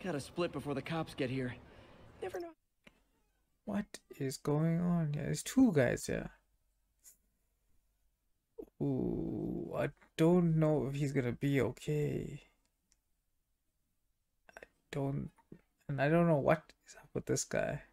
Gotta split before the cops get here. Never know. What is going on? Yeah, there's two guys here. Ooh, I don't know if he's gonna be okay. I don't know what is up with this guy.